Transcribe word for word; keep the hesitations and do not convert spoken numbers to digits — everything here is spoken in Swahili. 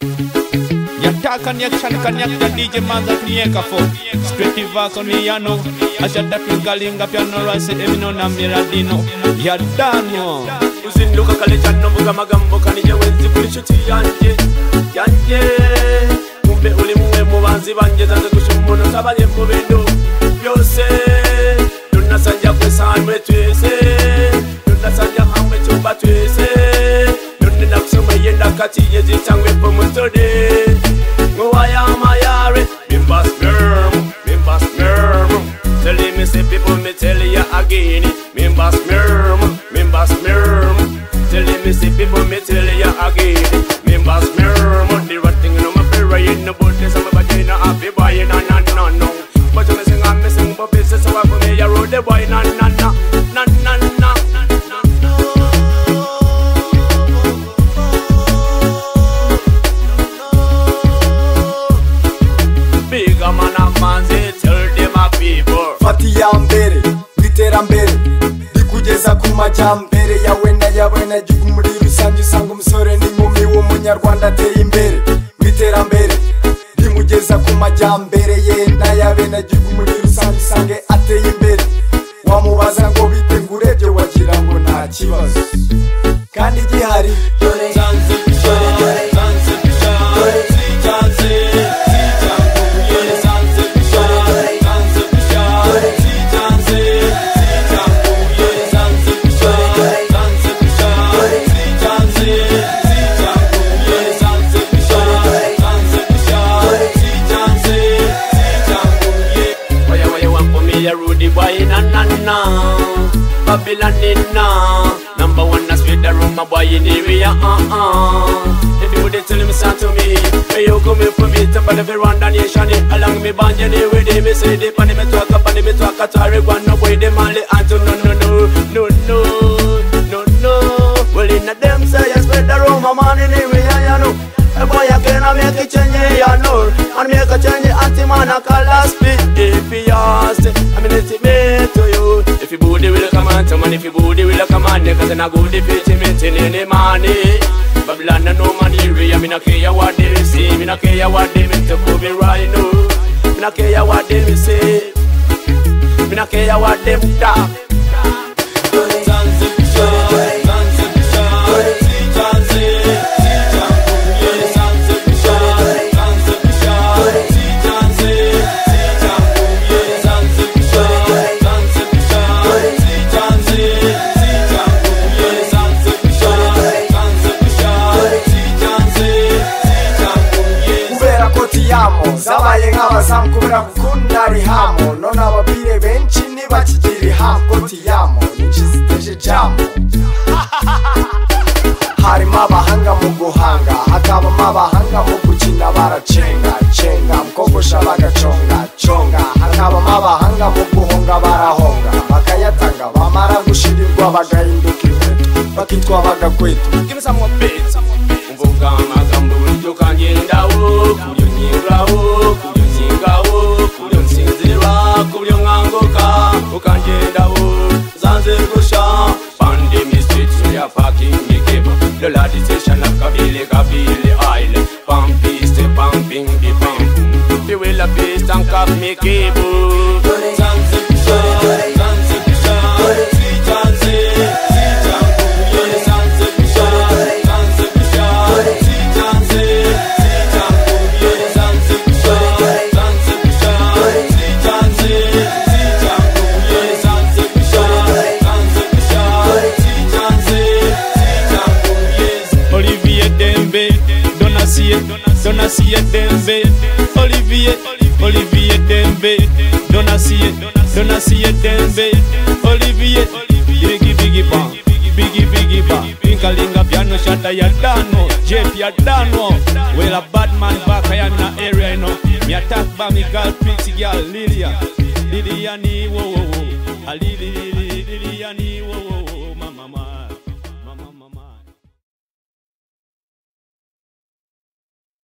Yata connection connect the D J Manza Knieka for straight verse on piano. Ashata pingalinga piano rase emino na miradino. Yadano uzinduka kale cyane mvuga amagambo kanije wenzi kuri inshuti yanjye yanjye kumbe uri mwe mu banzi banjye zanze gushyira umuntu sabanye mu bintu byose tunasanja kwesanwe twese tunasanja hamwe cyumba twese none nakusoma yenda kati yezi cyangwe po mutode ngo ayamayare bimba sperm bimba sperm tell me say people me tell you again bimba sperm bimba sperm tell me say people me tell you again bimba sperm the right thing no my favorite in the boat is my vagina happy boy na na na no but you missing I'm missing but this is why for me you roll the boy na na na na na na big man a man say tell them a people fati ya mbere mwiterambere ndikugeza ku majyambere yawe na yawe na gihugu muri rusange usanga umusore n'inkumi w'umunyarwanda ateye imbere mwiterambere ndimugeza ku majyambere yenda yawe na gihugu muri rusange usange ateye imbere wamubaza ngo bite ngurebye wagira ngo nta kibazo kandi gihari dore zanze dore dore zanze dore zanze boy na na na Babylon in na number one that's with the room my boy in the area uh uh if you would tell him sound to me hey you come here for me to for the Rwanda nation along me band you with them me say they pan me talk up and me talk at everyone no boy them only answer no no no no no no no well in them say I spread the room my man in the area you know a boy I can make it change you know and make a change anti man a call us if you ask I'm in it to you if you booty will come on to man if you booty will come on cause I good if it's in any money Babylon no money I mean I care what they say me not care what they mean to prove it right now me not care what they say me not care what them talk zabaye nk'abazamu kubera gukunda rihamo none ababire benshi ntibakigire hamwe tiyamo nyinshi ziteje jamo harimo abahanga mu guhanga hakabamo abahanga mu gukina baracenga cenga mukogosha bagaconga conga hakabamo abahanga mu guhonga barahonga bakayatanga bamara gushirirwa bagahinduka inkweto bakitwa bagakweto give me some more beats umvuga amagambo buryo kangendaho kunyuraho kuzingaho kunsinzira kubyo nkangoka ukangendaho zanze gusha pandemic streets ya parking mikebo the lady station of kabile kabile island pampi stay pumping the pump you will a beast and cap mikebo zanze zanze zanze Donna see it Dembe, Olivier, Olivier Dembe, Donna see it, Donna see it Dembe, Olivier, Biggie Biggie Bang, Biggie Biggie Bang, Pinkalinga piano shata ya dano, Jeff ya dano, well a bad man back I am in the area you know, me attack by me girl, pretty girl, Lilia, Liliani, whoa whoa whoa, Lili Liliani, whoa whoa.